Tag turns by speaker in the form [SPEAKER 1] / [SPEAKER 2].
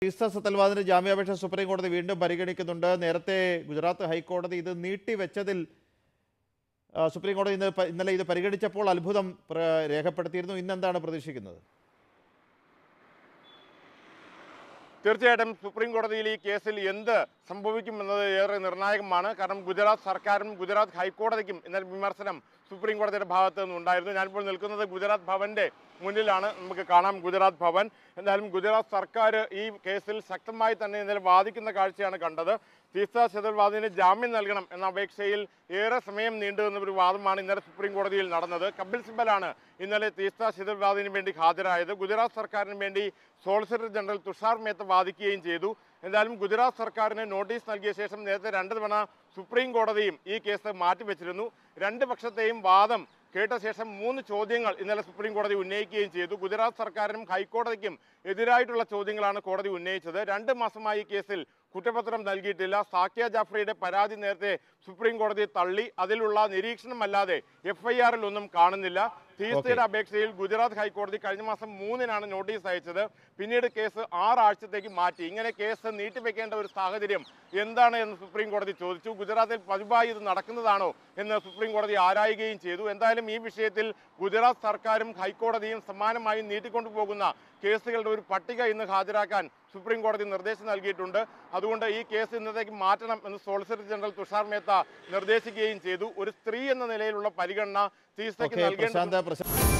[SPEAKER 1] തീസ്ത സതൽവാദിന്റെ ജാമ്യാപേക്ഷ സുപ്രീം കോടതി വീണ്ടും പരിഗണിക്കുന്നുണ്ട്. നേരത്തെ ഗുജറാത്ത് ഹൈക്കോടതി ഇത് നീട്ടിവെച്ചതിൽ സുപ്രീം കോടതി ഇന്നലെ ഇത് പരിഗണിച്ചപ്പോൾ അത്ഭുതം രേഖപ്പെടുത്തിയിരുന്നു. ഇന്നെന്താണ് പ്രതീക്ഷിക്കുന്നത്?
[SPEAKER 2] തീർച്ചയായിട്ടും സുപ്രീം കോടതിയിൽ ഈ കേസിൽ എന്ത് സംഭവിക്കുമെന്നത് ഏറെ നിർണായകമാണ്. കാരണം ഗുജറാത്ത് സർക്കാരും ഗുജറാത്ത് ഹൈക്കോടതിക്കും ഇന്നലെ വിമർശനം സുപ്രീം കോടതിയുടെ ഭാഗത്ത് നിന്നുണ്ടായിരുന്നു. ഞാനിപ്പോൾ നിൽക്കുന്നത് ഗുജറാത്ത് ഭവന്റെ മുന്നിലാണ്. നമുക്ക് കാണാം ഗുജറാത്ത് ഭവൻ. എന്തായാലും ഗുജറാത്ത് സർക്കാർ ഈ കേസിൽ ശക്തമായി തന്നെ ഇന്നലെ വാദിക്കുന്ന കാഴ്ചയാണ് കണ്ടത്. തീസ്ത സതൽവാദിന് ജാമ്യം നൽകണം എന്ന അപേക്ഷയിൽ ഏറെ സമയം നീണ്ടുനിന്ന ഒരു വാദമാണ് ഇന്നലെ സുപ്രീം കോടതിയിൽ നടന്നത്. കപിൽ സിബലാണ് ഇന്നലെ തീസ്ത സതൽവാദിന് വേണ്ടി ഹാജരായത്. ഗുജറാത്ത് സർക്കാരിന് വേണ്ടി സോളിസിറ്റർ ജനറൽ തുഷാർ മേത്ത വാദിക്കുകയും ചെയ്തു. എന്തായാലും ഗുജറാത്ത് സർക്കാരിന് നോട്ടീസ് നൽകിയ ശേഷം നേരത്തെ 2 തവണ സുപ്രീം കോടതിയും ഈ കേസ് മാറ്റിവെച്ചിരുന്നു. 2 പക്ഷത്തെയും വാദം കേട്ട ശേഷം 3 ചോദ്യങ്ങൾ ഇന്നലെ സുപ്രീം കോടതി ഉന്നയിക്കുകയും ചെയ്തു. ഗുജറാത്ത് സർക്കാരിനും ഹൈക്കോടതിക്കും എതിരായിട്ടുള്ള ചോദ്യങ്ങളാണ് കോടതി ഉന്നയിച്ചത്. 2 മാസമായി ഈ കേസിൽ കുറ്റപത്രം നൽകിയിട്ടില്ല. സാക്യ ജാഫ്രിയുടെ പരാതി നേരത്തെ സുപ്രീം കോടതി തള്ളി. അതിലുള്ള നിരീക്ഷണമല്ലാതെ FIR-ൽ ഒന്നും കാണുന്നില്ല. തീസ്തയുടെ അപേക്ഷയിൽ ഗുജറാത്ത് ഹൈക്കോടതി കഴിഞ്ഞ മാസം 3-നാണ് നോട്ടീസ് അയച്ചത്. പിന്നീട് കേസ് 6 ആഴ്ചത്തേക്ക് മാറ്റി. ഇങ്ങനെ കേസ് നീട്ടിവെക്കേണ്ട ഒരു സാഹചര്യം എന്താണ് എന്ന് സുപ്രീം കോടതി ചോദിച്ചു. ഗുജറാത്തിൽ പതിവായി ഇത് നടക്കുന്നതാണോ എന്ന് സുപ്രീം കോടതി ആരായുകയും ചെയ്തു. എന്തായാലും ഈ വിഷയത്തിൽ ഗുജറാത്ത് സർക്കാരും ഹൈക്കോടതിയും സമാനമായി നീട്ടിക്കൊണ്ടുപോകുന്ന കേസുകളുടെ ഒരു പട്ടിക ഇന്ന് ഹാജരാക്കാൻ സുപ്രീം കോടതി നിർദ്ദേശം നൽകിയിട്ടുണ്ട്. അതുകൊണ്ട് ഈ കേസ് ഇന്നത്തേക്ക് മാറ്റണം എന്ന് സോളിസിറ്റർ ജനറൽ തുഷാർ മേത്ത നിർദ്ദേശിക്കുകയും ചെയ്തു. ഒരു സ്ത്രീ എന്ന നിലയിലുള്ള പരിഗണന തീസ്തയ്ക്ക് നൽകേണ്ടത്